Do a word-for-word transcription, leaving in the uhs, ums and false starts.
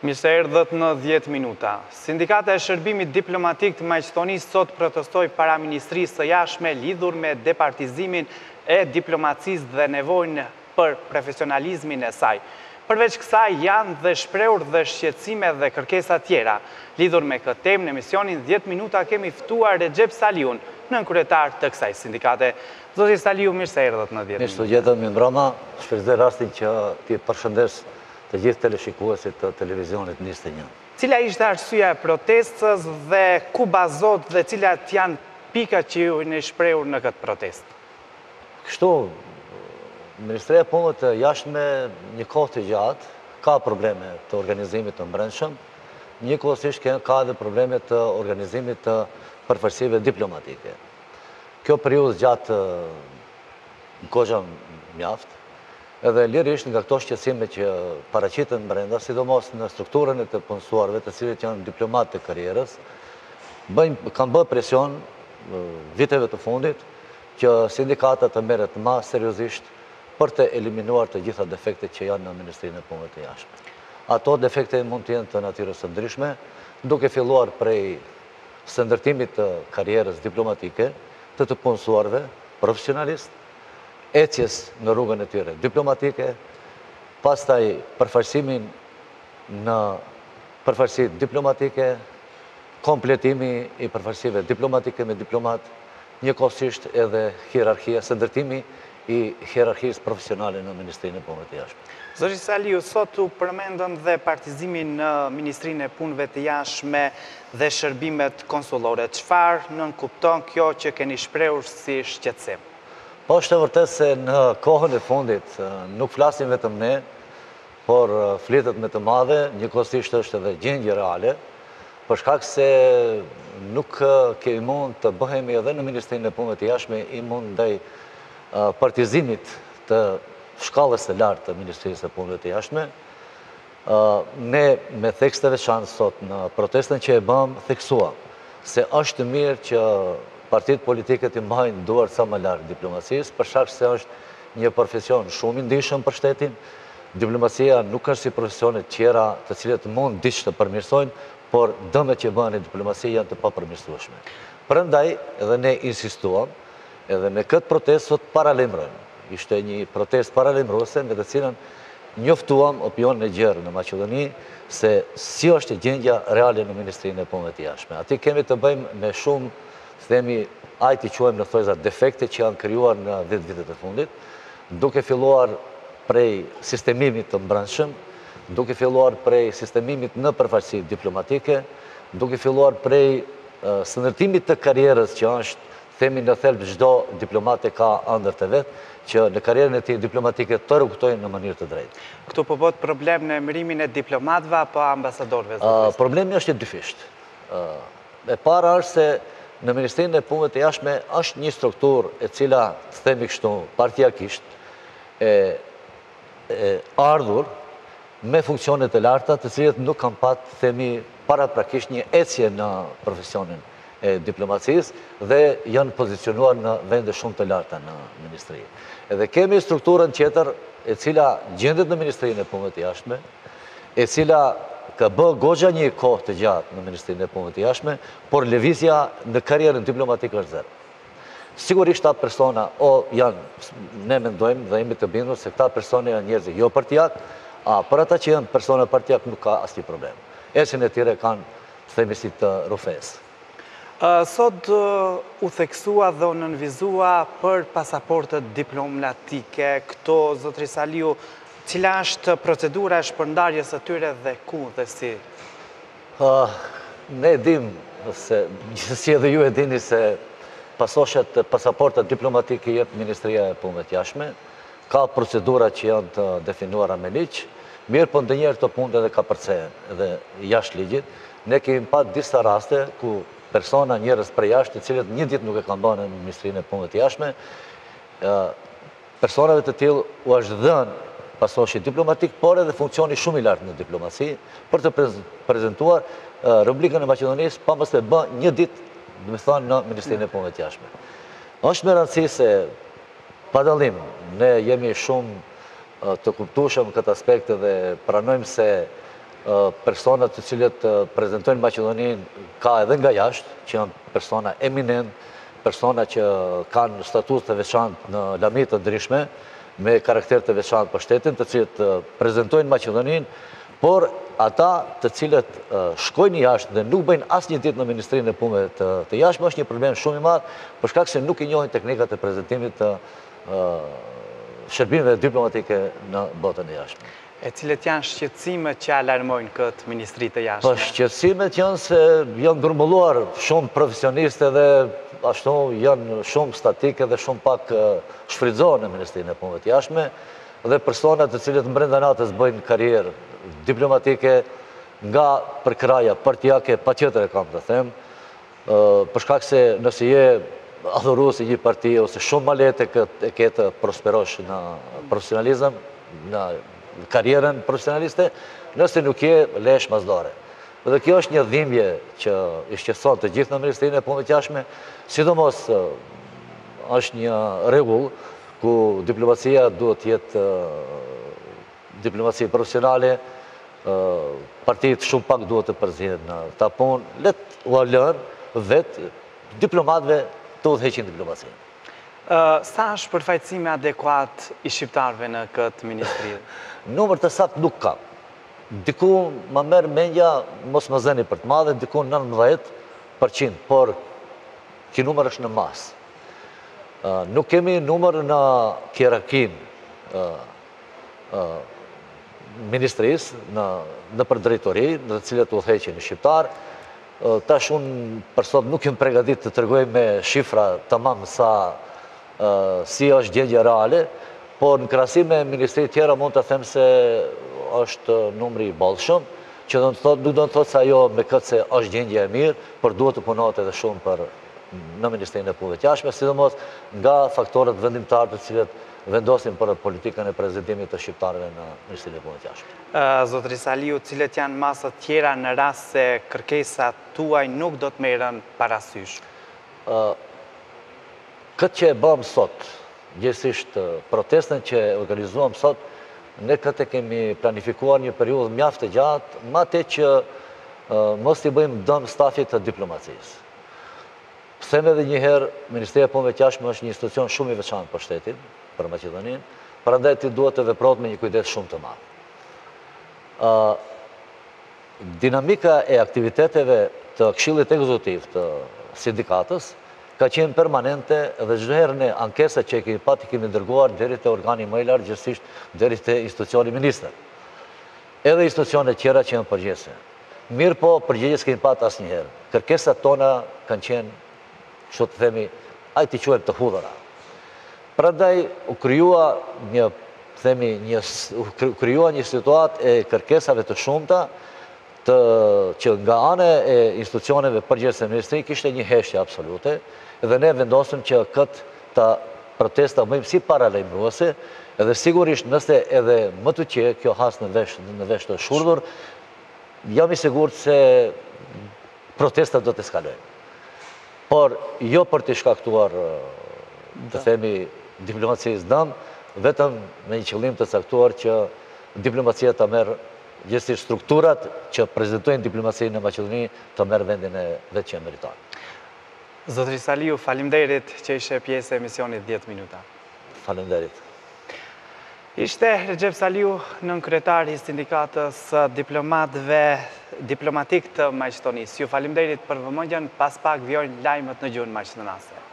Mirë se erdhët në dhjetë minuta. Sindikata e Shërbimit Diplomatik të Maqedonisë sot protestoi para Ministrisë së Jashtme lidhur me departizimin e diplomacisë dhe nevojën për profesionalizmin e saj. Përveç kësaj janë dhe shprehur dhe shqetësime dhe kërkesa tjera. Lidhur me këtë temë në emisionin dhjetë minuta kemi ftuar Recep Saliun, nënkryetar të kësaj sindikate. Zoti Saliu, mirë se erdhët në dhjetë minuta. Mirë se gjetëm mi mbroma, shfrytëzoj rastin që ti përshëndes të gjithë teleshikuesit të televizionit njëzet e një. Cila ishte arsyeja e protestës dhe ku bazohet dhe cilat janë pikat që ju në shprehur në këtë protestë? Kështu, Ministria e Punëve të Jashtme një kohë të gjatë ka probleme të organizimit të brendshëm, njëkohësisht ka edhe probleme të organizimit të përfaqësive diplomatike. Kjo periudhë gjatë kohën mjaft, edhe lirisht nga këto shqetësime që paraqiten brenda, sidomos në strukturën e të punësuarve, të cilët janë diplomatë të karrierës, kanë bërë presion viteve të fundit që sindikata të merret më seriozisht për të eliminuar të gjitha defektet që janë në Ministrinë e Punëve të Jashtme. Ato defekte mund të jenë të natyrës së ndryshme, duke filluar prej së ndërtimit të karrierës diplomatike të të punësuarve profesionalistë, ecjes në rrugën e tyre diplomatike, pastaj përfaqësimin në përfaqësi diplomatike, kompletimi i përfaqësive diplomatike me diplomat, njëkohësisht edhe hierarkhia, së ndërtimi i hierarkisë profesionale në Ministrinë e Punëve të Jashtme. Zoti Saliu, sot u përmendën dhe partizimin në Ministrinë e Punëve të Jashtme dhe shërbimet konsullore. Çfarë nënkupton kjo që keni shprehur si shqetësim? Po është e vërtetë se në kohën e fundit nuk flasim vetëm ne, por flitet me të madhe, njëkohësisht është edhe gjendje reale, për shkak se nuk kemi mund të bëhemi edhe në Ministrinë e Punëve të Jashtme i mund ndaj partizimit të shkallës së lartë të Ministrisë e Punëve të Jashtme. Ne me tekste veçantë sot në protestën që e bëm theksuam se është mirë që partitë politike të mbajnë duart sa më larg diplomacisë, për shkak se është një profesion shumë i ndihshëm për shtetin. Diplomacia nuk është si profesionet tjera të cilët mund diç të përmirësojnë, por dëmet që bëhen në diplomaci janë të papërmirësueshme. Prandaj edhe ne insistuam, edhe me këtë protestë sot paralajmërojmë. Ishte një protestë paralajmëruese me të cilën njoftuam opinionin e gjerë në Maqedoni se si është gjendja reale në Ministrinë e Punëve të Jashtme. Aty kemi të bëjmë me shumë themi, ajti quajmë në thojza defekte që janë krijuar në dhjetë vitet e fundit, duke filluar prej sistemimit të brendshëm, duke filluar prej sistemimit në përfaqësi diplomatike, duke filluar prej së ndërtimit të karrierës që është, themi në thelb çdo diplomate ka ëndër të vet, që në karrierën e tij diplomatike të rrugtojnë në mënyrë të drejtë. Këtu po bëhet problem në emërimin e diplomatëve apo ambasadorëve? Problemi është i dyfisht. E para është se në Ministrinë e Punëve të Jashtme është një strukturë e cila, të themi kështu, partiakisht, e ardhur me funksione të larta, të cilët nuk kanë patë, themi, paraprakisht një ecje në profesionin e diplomacisë dhe janë pozicionuar në vende shumë të larta në Ministri. Edhe kemi strukturën tjetër e cila gjendet në Ministrinë e Punëve të Jashtme, e cila ka bë goxha një kohë të gjatë në Ministrinë e Punëve të Jashtme, por lëvizja në karrierën diplomatike është zero. Sigurisht ata persona o janë, ne mendojmë dhe jemi të bindur se këta persona janë njerëz jo partijak, a për ata që janë persona partijak nuk ka asnjë problem. Ecjen e tyre kanë, themi si të rufes. Sot u theksua dhe u nënvizua për pasaportët diplomatike. Këto, zotri Saliu, cila është procedura e shpërndarjes së tyre dhe ku dhe si? Ne dim, gjithsesi edhe ju e dini se pasoshet pasaportat diplomatike jep Ministria e Punëve të Jashtme, ka procedura që janë të definuara me ligj, mirë po ndonjëherë këto punë edhe ka përcehen edhe jashtë ligjit. Ne kemi pasur disa raste ku persona, njerëz prej jashtë, të cilët një ditë nuk e kanë bërë në Ministrinë e Punëve të Jashtme, personave të tillë u është dhënë pasoshi diplomatik, por edhe funksioni shumë i lartë në diplomaci, për të prezantuar Republikën e Maqedonisë pa mos të bë një ditë, do të thonë, në Ministrinë e Punëve të Jashtme. Është me rëndësi se pa dallim, ne jemi shumë të kuptueshëm këtë aspekt dhe pranojmë se personat të cilët prezentojnë Maqedoninë ka edhe nga jashtë, që janë persona eminent, persona që kanë status të veçantë në lami të ndryshme, me karakter të veçantë për shtetin, të cilët prezentojnë Maqedoninë, por ata të cilët shkojnë jashtë dhe nuk bëjnë asë një ditë në Ministrinë e Punëve të jashtme, është një problem shumë i madh, për shkak se nuk i njohin teknikat e prezentimit të shërbimeve diplomatike në botën e jashtme. E cilët janë shqetësimet që alarmojnë këtë Ministri të jashtme? Po shqetësimet janë se janë grumbulluar shumë profesioniste dhe ashtu janë shumë statike dhe shumë pak shfrytëzohen në Ministrinë e Punëve të jashtme dhe personat të cilët brenda natës bëjnë karrierë diplomatike nga përkraja partijake, patjetër e kam të them, për shkak se nëse je adhurues i një partie ose shumë ma lehtë e ke të prosperosh në profesionalizëm, në karrierën profesionaliste, nëse nuk je lesh mazdore. Dhe kjo është një dhimbje që i shqetëson të gjithë në Ministrinë e Punëve të jashtme, sidomos është një rregull ku diplomacia duhet të jetë diplomaci profesionale, partitë shumë pak duhet të përzihen në ta punë, let u lënë vetë diplomatëve të udhëheqin diplomacinë. Sa është përfaqësimi adekuat i shqiptarëve në këtë ministri? Numër të saktë nuk ka. Diku më merr mendja, mos më zëni për të madhe, diku nëntëdhjetë përqind, por ky numër është në masë. Nuk kemi numër në hierarkinë ministrisë, në për drejtori, në të cilët udhëheqin shqiptar. Tash unë për sot nuk jem përgatitur të tregoj me shifra tamam sa si është gjendja reale, por në krahasim me ministri tjera mund të them se është numri i bollshëm, që do të thotë, nuk do të thotë se ajo me këtë se është gjendja e mirë, por duhet të punohet edhe shumë për në Ministrinë e Punëve të jashtme, sidomos nga faktorët vendimtar të cilët vendosin për politikën e prezentimit të shqiptarëve në Ministrinë e Punëve të jashtme. Zotëri Saliu, cilët janë masat tjera në rast se kërkesat tuaj nuk do të merren parasysh? Këtë që e bëm sot, gjithsesi protestën që organizuam sot, ne këtë kemi planifikuar një periudhë mjaft të gjatë, madje që mos i bëjmë dëm stafit të diplomacisë. Them edhe një herë, Ministria e Punëve të jashtme është një institucion shumë i veçantë për shtetin, për Maqedoninë, prandaj ti duhet të veprohet me një kujdes shumë të madh. Dinamika e aktiviteteve të Këshillit Ekzekutiv të sindikatës ka qenë permanente dhe çdo herë ne ankesat që kemi pati kemi dërguar deri te organi më i lartë, gjithsesi deri te institucioni ministër. Edhe institucionet tjera që janë përgjegjëse. Mirë po, përgjigje s'kemi pat asnjëherë. Kërkesat tona kanë qenë, kështu të themi, ai ti quhet të hudhura. Prandaj u krijua një, themi, një u krijua një situatë e kërkesave të shumta të që nga ana e institucioneve përgjegjëse ministri kishte një heshtje absolute dhe ne vendosëm që këtë ta protesta bëjmë si paralajmëruese, edhe sigurisht nëse edhe më të qe kjo has në vesh në vesh të shurdhur, jam i sigurt se protestat do të eskalojnë. Por jo për të shkaktuar, të themi, diplomacisë dëm, vetëm me një qëllim të caktuar që diplomacia ta merr gjithsesi strukturat që prezentojnë diplomacinë në Maqedoni të merr vendin e vetë që meriton. Zotëri Saliu, faleminderit që ishe pjesë e emisionit dhjetë minuta. Faleminderit. Ishte Recep Saliu, nënkryetar i sindikatës diplomatëve diplomatik të Maqedonisë. Ju faleminderit për vëmendjen, pas pak vijojnë lajmet në gjuhën maqedonase.